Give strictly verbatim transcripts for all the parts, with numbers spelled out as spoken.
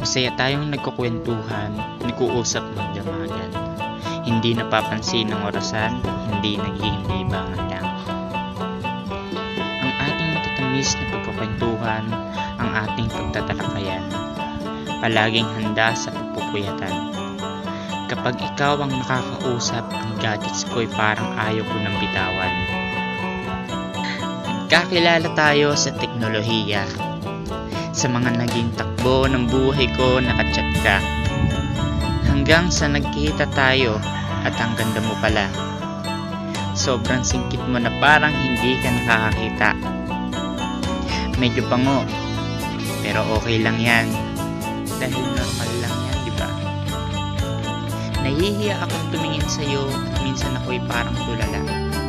Masaya tayong nagkukwentuhan, nag-uusap ng damagan. Hindi napapansin ng orasan, hindi nagiging libangan lang. Ang ating matatamis na pagkukwentuhan, ang ating pagtatalakayan. Palaging handa sa pagpupuyatan. Kapag ikaw ang nakakausap, ang gadgets ko'y parang ayaw ko ng bitawan. Nagkakilala tayo sa teknolohiya. Sa mga naging takbo ng buhay ko, nakachat ka. Hanggang sa nagkita tayo at ang ganda mo pala. Sobrang singkit mo na parang hindi ka nakakakita. Medyo pango, pero okay lang yan. Dahil normal lang yan, di ba? Nahihiya akong tumingin sa'yo at minsan ako'y parang tulala.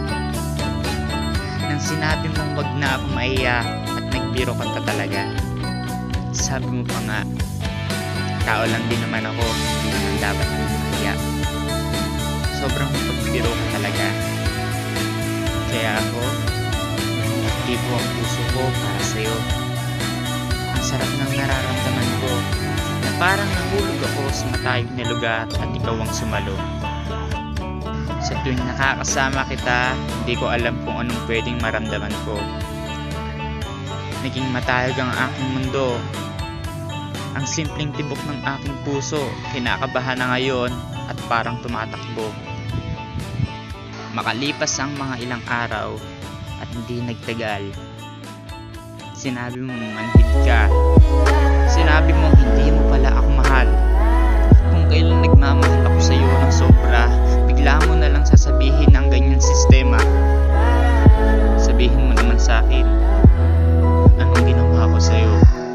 Nang sinabi mong wag na ako maiya at nagbiro ka ta talaga. Sabi mo pa nga, tao lang din naman ako, hindi naman dapat mong mahiya. Sobrang pagbiro ka talaga. Kaya ako, nag-ibo ang puso ko para sa'yo. Ang sarap ng nararamdaman ko, na parang nahulog ako sa matayog na lugar at ikaw ang sumalo. Sa tuwing nakakasama kita, hindi ko alam kung anong pwedeng maramdaman ko. Naging matayog ang aking mundo. Ang simpleng tibok ng aking puso, kinakabahan na ngayon at parang tumatakbo. Makalipas ang mga ilang araw at hindi nagtagal. Sinabi mong manhid ka. Sinabi mong hindi mo pala ako mahal. Kung kailan nagmamahal ako sa iyo ng sobra, bigla mo na lang sasabihin ang ganyan sistema. Sabihin mo naman sa akin, anong ginawa ko sa iyo?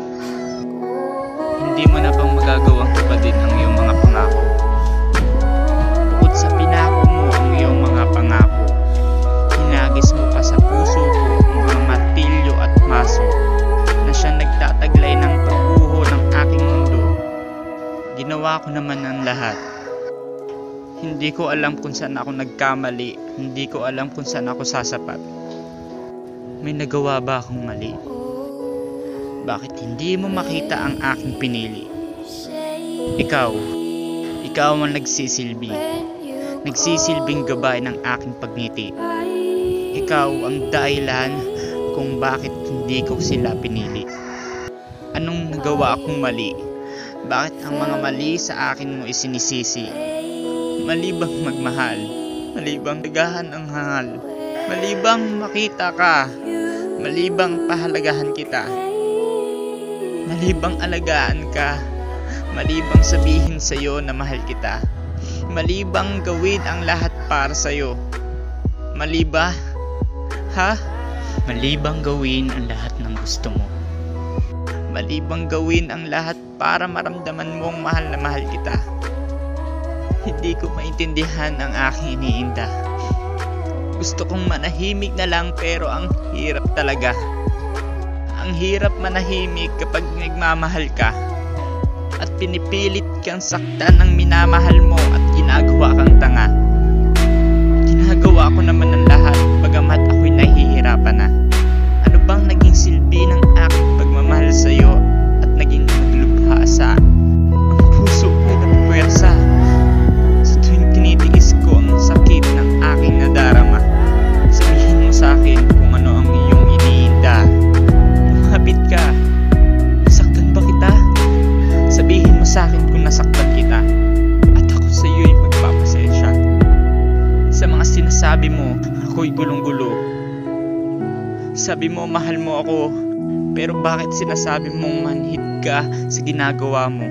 Hindi mo na bang magagawang tupadin ang iyong mga pangako? Bukod sa pinako mo ang iyong mga pangako, hinagis mo pa sa puso ko ang mga martilyo at maso na siya nagtataglay ng pagbuho ng aking mundo. Ginawa ko naman ang lahat. Hindi ko alam kung saan ako nagkamali. Hindi ko alam kung saan ako sasapat. May nagawa ba akong mali? Bakit hindi mo makita ang aking pinili? Ikaw, ikaw ang nagsisilbi. Nagsisilbing gabay ng aking pagngiti. Ikaw ang dahilan kung bakit hindi ko sila pinili. Anong nagawa akong mali? Bakit ang mga mali sa akin mo isinisisi? Mali bang magmahal? Mali bang tagahan ang hangal? Mali bang makita ka? Mali bang pahalagahan kita? Mali bang alagaan ka? Mali bang sabihin sa'yo na mahal kita? Mali bang gawin ang lahat para sa'yo? Mali ba? Ha? Mali bang gawin ang lahat ng gusto mo? Mali bang gawin ang lahat para maramdaman mong mahal na mahal kita? Hindi ko maintindihan ang aking iniinda. Gusto kong manahimik na lang pero ang hirap talaga. Ang hirap manahimik kapag nagmamahal ka at pinipilit kang saktan ng minamahal mo at ginagawa kang tanga. Ginagawa ko naman ang lahat bagamat ako'y nahihirapan na. Ano bang naging silbi ng aking pagmamahal sa'yo at naging maglubhasa? Ang puso ko'y napuwersa sa tuwing tinitiis ko ang sakit ng aking nadarama. Sabihin mo sa akin kung ano ang iyong iniinda. Lumapit ka. Nasaktan ba kita? Sabihin mo sa akin kung nasaktan kita at ako sa iyo'y magpapasensya. Sa mga sinasabi mo, ako'y gulong-gulo. Sabi mo mahal mo ako, pero bakit sinasabi mong manhid ka sa ginagawa mo?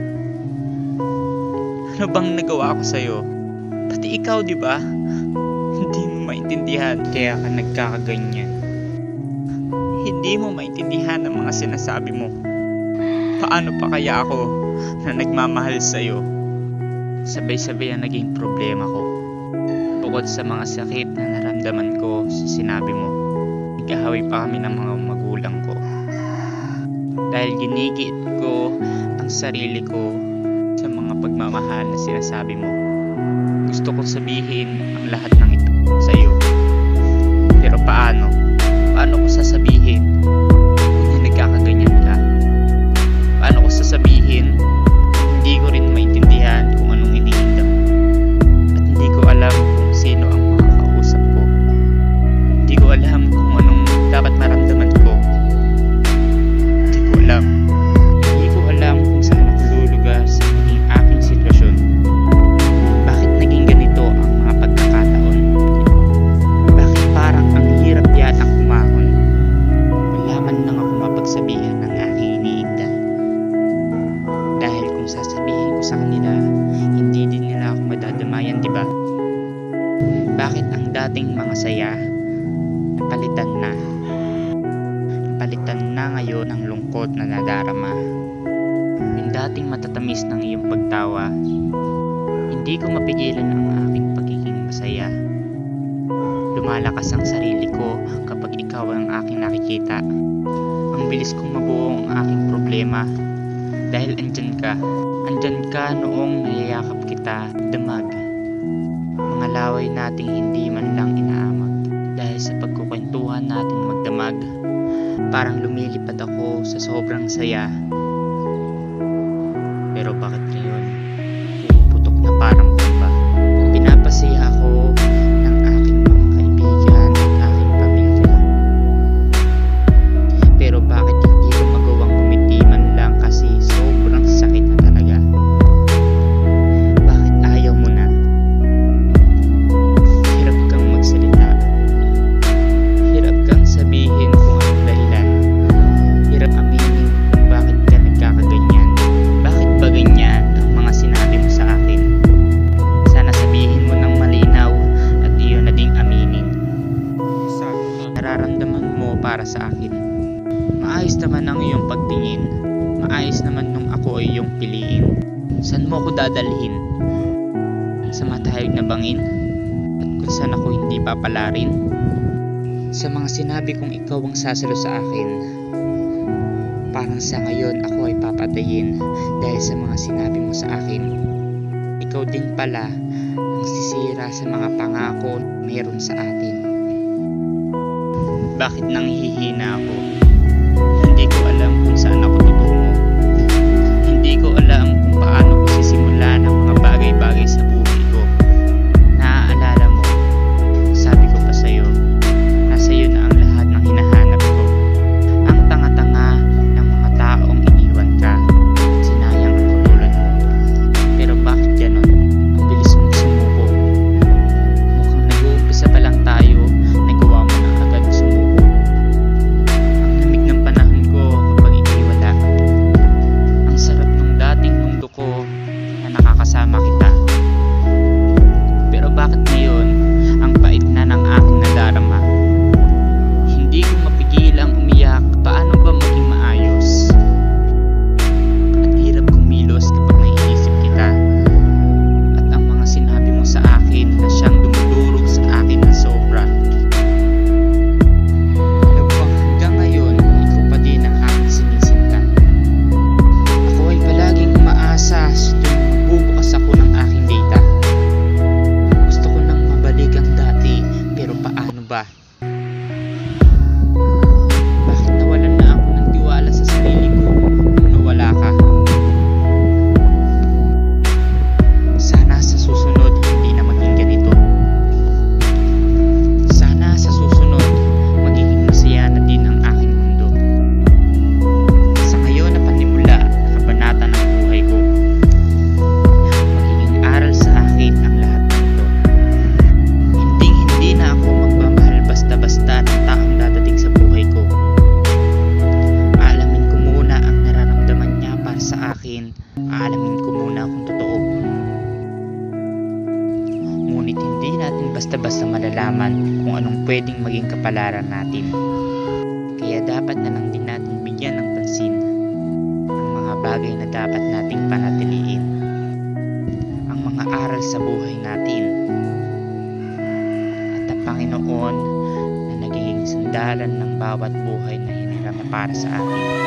Ano bang nagawa ko sa'yo? Pati ikaw, di ba? Hindi mo maintindihan kaya ka nagkakaganyan. Hindi mo maintindihan ang mga sinasabi mo. Paano pa kaya ako na nagmamahal sa'yo? Sabay-sabay ang naging problema ko. Bukod sa mga sakit na naramdaman ko sa sinabi mo, nagkahawi pa kami ng mga magulang ko. Dahil ginigiit ko ang sarili ko sa mga pagmamahal na sinasabi mo. Gusto kong sabihin ang lahat ng ito sa iyo. Pero paano? Paano ko sasabihin kung nagkakaganyan ka? Paano ko sasabihin masaya, napalitan na. Napalitan na ngayon ang lungkot na nadarama. Yung dating matatamis ng iyong pagtawa, hindi ko mapigilan ang aking pagiging masaya. Lumalakas ang sarili ko kapag ikaw ang aking nakikita. Ang bilis kong mabuo ang aking problema dahil andyan ka. Andyan ka noong nayayakap kita, damag. Mga laway nating hindi man lang inaamag. Dahil sa pagkukwentuhan nating magdamag, parang lumilipad ako sa sobrang saya. Pero bakit ngayon, pumuputok na parang bomba? Pinapasaya ako ng aking mga kaibigan at aking pamilya. Pero bakit hindi ko magawang kumiti man lang kasi sobrang sakit na talaga? Bakit ayaw mo na? Hirap kang magsalita. Hirap kang sabihin kung anong dahilan. Hirap aminin kung bakit ka nagkakaganyan. Bakit ba ganyan ang mga sinabi mo sa akin? Sana sabihin mo ng malinaw at iyon na ding aminin. Nararamdaman mo para sa akin. Maayos naman ang iyong pagtingin. Maayos naman nung ako ay iyong piliin. Saan mo ako dadalhin? Sa matahig na bangin? At kung saan ako hindi papalarin? Sa mga sinabi kong ikaw ang sasalo sa akin, parang sa ngayon ako ay papatayin dahil sa mga sinabi mo sa akin. Ikaw din pala ang sisira sa mga pangako meron sa atin. Bakit nanghihina ako? Hindi ko alam kung saan ako tutungo. Hindi ko alam kung paano ko sisimulan ang mga bagay-bagay sa buhay ko. Naaalala mo, sabi ko pa sa'yo, nasa iyo na ang lahat ng hinahanap ko. Ang tanga-tanga ng mga taong iniwan ka. Sinayang ang katulad mo. Pero bakit ganon? Ang bilis mong sumuko. Mukhang nag-uumpisa pa lang tayo, nagawa mo na agad sumuko. Ang lamig ng panahon ko kapag ikay wala. Ang sarap nung dating mundo ko na nakakasama kita. Pero bakit ngayon ang pait na ng aking nadarama? Hindi ko mapigil ang umiyak. Paano ba maging maayos? At hirap kumilos kapag naiisip kita. At ang mga sinabi mo sa akin na siyang dumudurog sa akin na sobra. Alam ko hanggang ngayon, ikaw pa din ang aking sinisinta. Ako ay palaging umaasa sa tuwing magbubukas ako ng aking data. Gusto ko nang mabalik ang dati, pero paano ba? Bakit nawalan na ako ng tiwala sa sarili ko nung nawala ka? Sana sa susunod hindi na maging ganito. Sana sa susunod magiging masaya na din ang aking mundo. Sa ngayon na panimula na kabanata ng buhay ko, magiging aral sa akin ang lahat ng ito. Hindi hindi na ako magmamahal basta-basta ng taong dadating sa buhay ko. Aalamin ko muna ang nararamdaman niya para sa akin. Aalamin ko muna kung totoo. Ngunit hindi natin basta-basta malalaman kung anong pwedeng maging kapalaran natin. Kaya dapat na lang din natin bigyan ng pansin ang mga bagay na dapat nating panatiliin. Ang mga aral sa buhay natin. At ang Panginoon na nagiging sandalan ng bawat buhay na hinirap para sa atin.